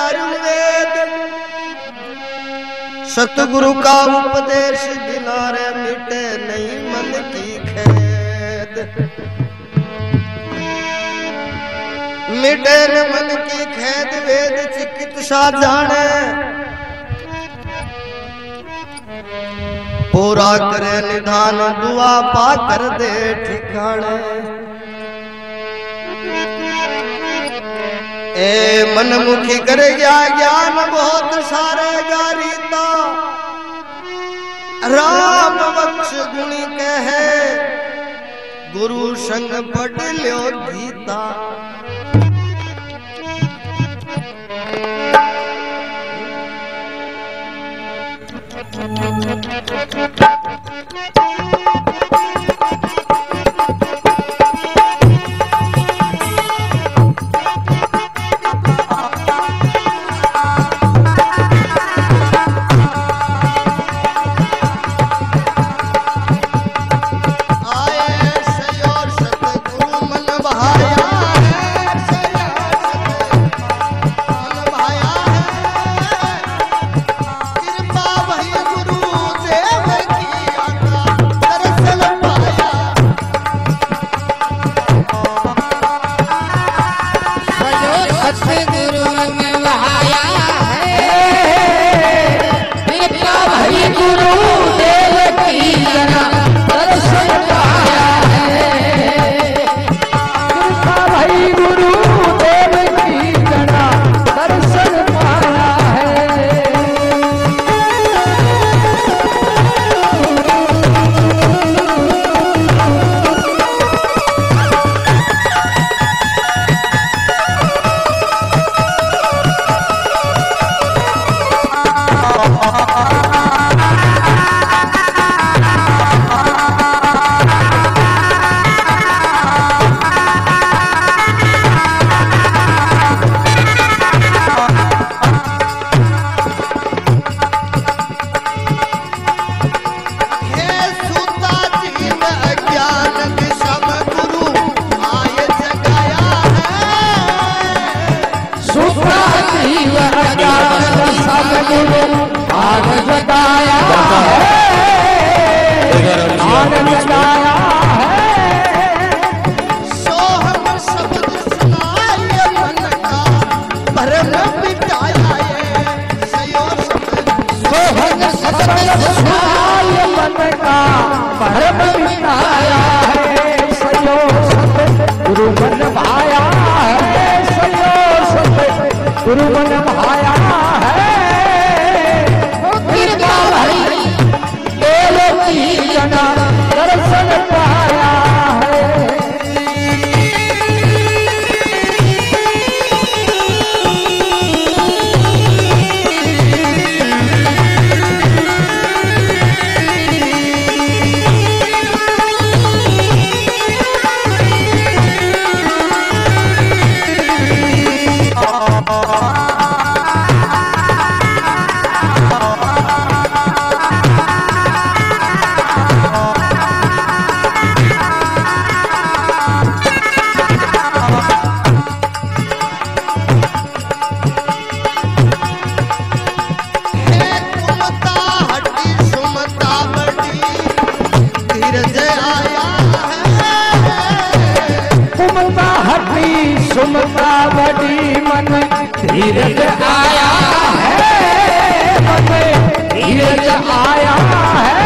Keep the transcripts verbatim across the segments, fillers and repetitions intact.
चारु वेद, सतगुरु का उपदेश बिना रे मिटे नहीं मन की खेद। मिटे न मन की खेद वेद चिकित्सा जाने, पूरा करे निधान दुआ पा कर दे ठिकाने। ए मनमुखी कर गया ज्ञान बहुत सारे गारीता, राम बख्श गुणी कहे गुरु संग पढ़ लो गीता। गुरु मन भाया है कृपा भरी बोलो की जना दर्शन पाया है। सुमता बड़ी मन धीरज आया है, मन धीरज आया है।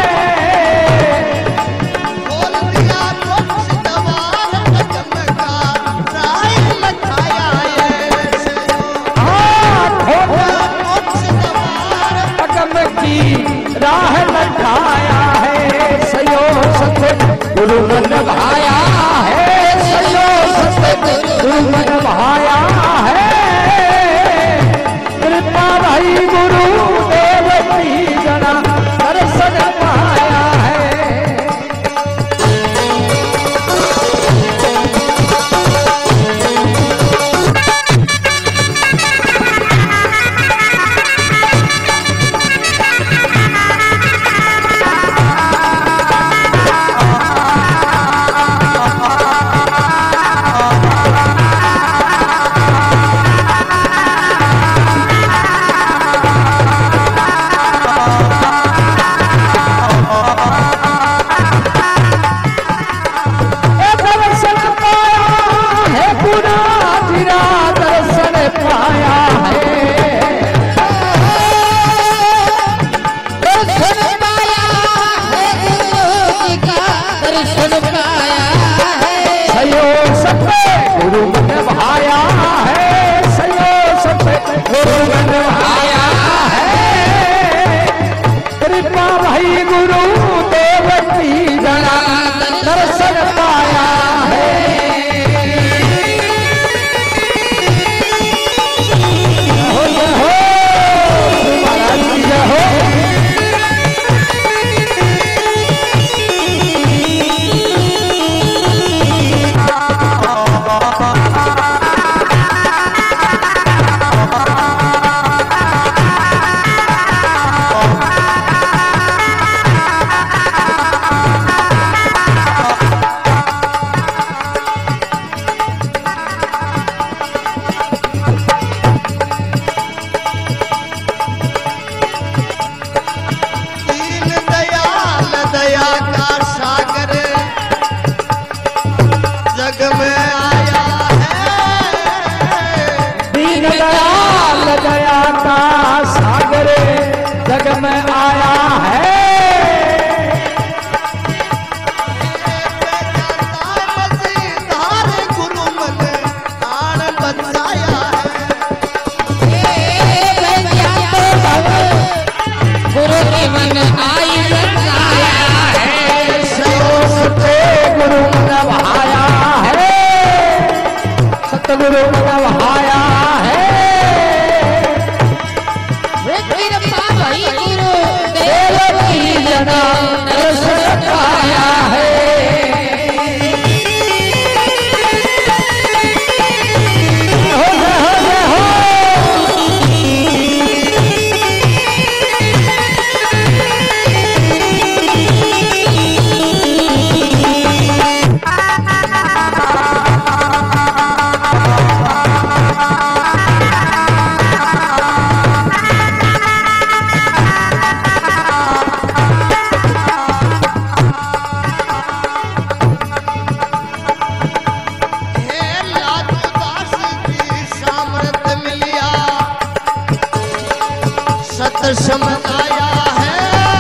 खोल दिया मोक्ष द्वार कदम का राह लखाया है। हाँ खोल मोक्ष द्वार कदम की राह लखाया है। सयो सत गुरु मन भाया है, सयो सत गुरु मन भाया है। दीन दयाल दया का सागर जग में आया है। गुरु मन आन बचाया गुरु के मन आई बचाया है। सते गुरु मन भाया है, सतगुरु मन भाया है। कृपा भई गुरु देव की जना दर्शन पाया है। हो जय हो जय हो। समझाया है।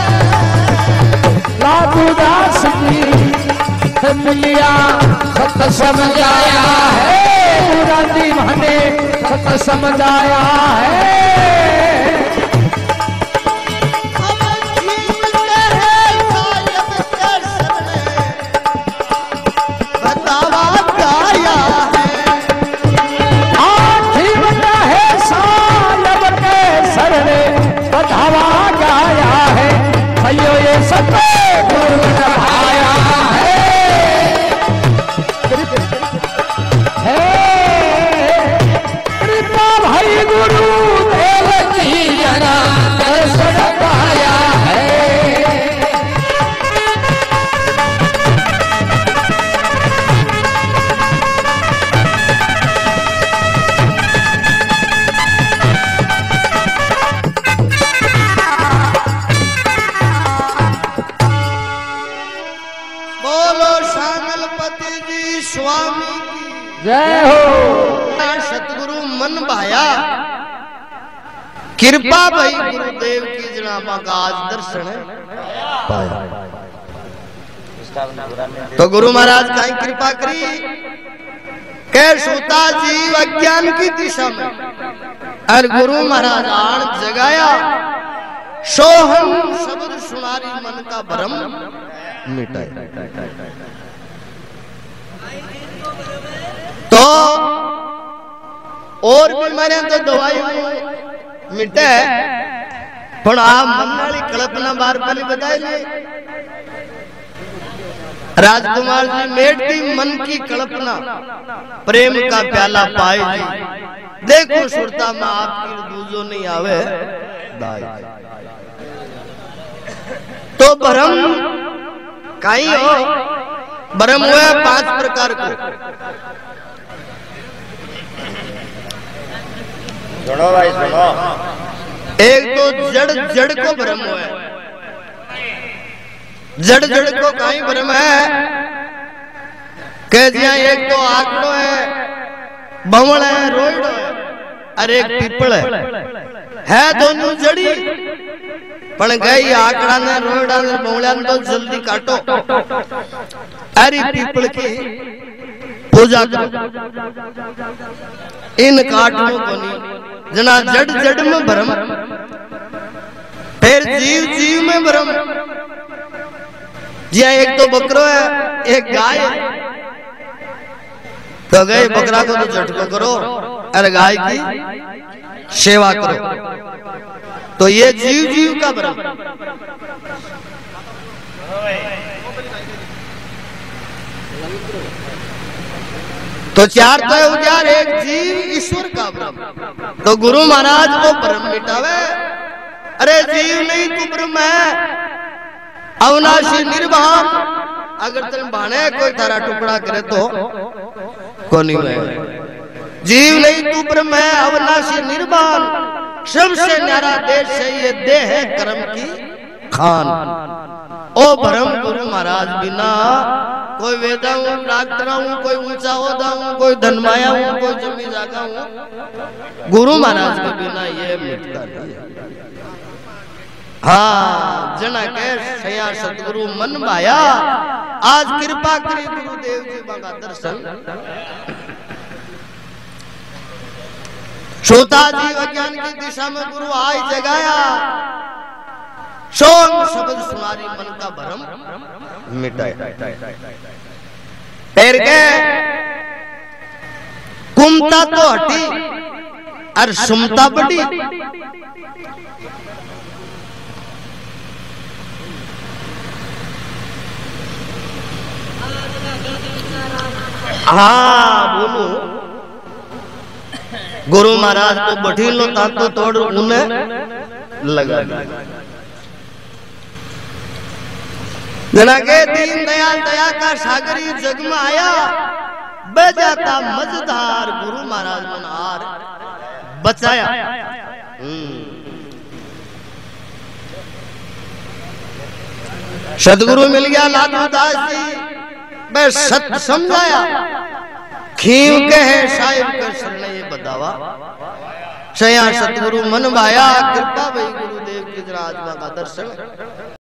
लादूदास की मिलिया सत समझाया है। गांधी मने सत समझाया है। बतावा गाया है। जीवता है सालब के सरने बधावा गाया है। भैयो ये सत्य गुरु ने भाया है। कृपा भाई गुरु देव की जना दर्शन पाया है। स्वामी की जय हो। सतगुरु मन भाया कृपा भई गुरुदेव की जनाबा का आज दर्शन पाया। तो गुरु महाराज का कृपा करी के सूता जीव अज्ञान की दिशा में और गुरु महाराज आन जगाया। सोहम शब्द सुनारी मन का भ्रम मिटाया। तो और बीमारियां तो दवाई मिटे पर आप मन वाली कल्पना बार पहले बताए राजकुमार जी मेटती मन की कल्पना प्रेम का प्याला पाए जी। देखो सुरता में आपकी दूजो नहीं आवे दाई। तो भ्रम कहीं हो भ्रम हुआ पांच प्रकार को। सुनो भाई सुनो। एक तो जड़ जड़ को भ्रम है। जड़ जड़ को कहीं भ्रम है कह दिया। एक तो आंकड़ो है, बवड़ है, रोइड है और एक पीपल है। है दोनों जड़ी पण गई आंकड़ा ने रोइडा ने बवड़ा ने तो जल्दी काटो। अरे पीपल की पूजा करो। इन काटो को नहीं जना जड़ जड़ में भ्रम फिर जीव जीव में भ्रम। जी एक तो बकरो है एक गाय है। तो गए बकरा को तो झटको करो और गाय की सेवा करो। तो ये जीव जीव का भ्रम। तो चार तो उजार एक जीव ईश्वर का भ्रम। तो गुरु महाराज को भ्रम मिटावे। अरे जीव नहीं तू ब्रह्म है अविनाशी निर्वाण। अगर तुम भाने कोई तारा टुकड़ा करे तो को नहीं है। जीव नहीं तू ब्रह्म है अविनाशी निर्वाण। सबसे न्यारा देश है ये देह है कर्म की खान। ओ भरम गुरु महाराज बिना कोई वेदा हूँ, डॉक्टर हूँ, कोई ऊंचा होदा हूँ, कोई धनमाया हूँ, कोई जमी जागा हूँ, गुरु महाराज के बिना ये मिटता नहीं। हाँ जना के सया सतगुरु मन भाया, आज कृपा करी गुरुदेव जी बाबा दर्शन। श्रोता जी अज्ञान की दिशा में गुरु आई जगाया, सोन शब्द सुनारी मन का भरम मिटाया। पैर के कुमता तो हटी और सुमता बड़ी। हाँ बोलो गुरु महाराज तो बढ़ी लो तातो तोड़ उन्हें लगा जना के दीन दयाल दया का सागरी जग में आया, बजाता मजदार गुरु महाराज मनार बचाया। सदगुरु मिल गया लालू दास जी, मैं सत्य समझाया, खीव के है साहिब के शरण ये बतावा। सया सतगुरु मन भाया, कृपा भाई गुरुदेव की आत्मा का दर्शन।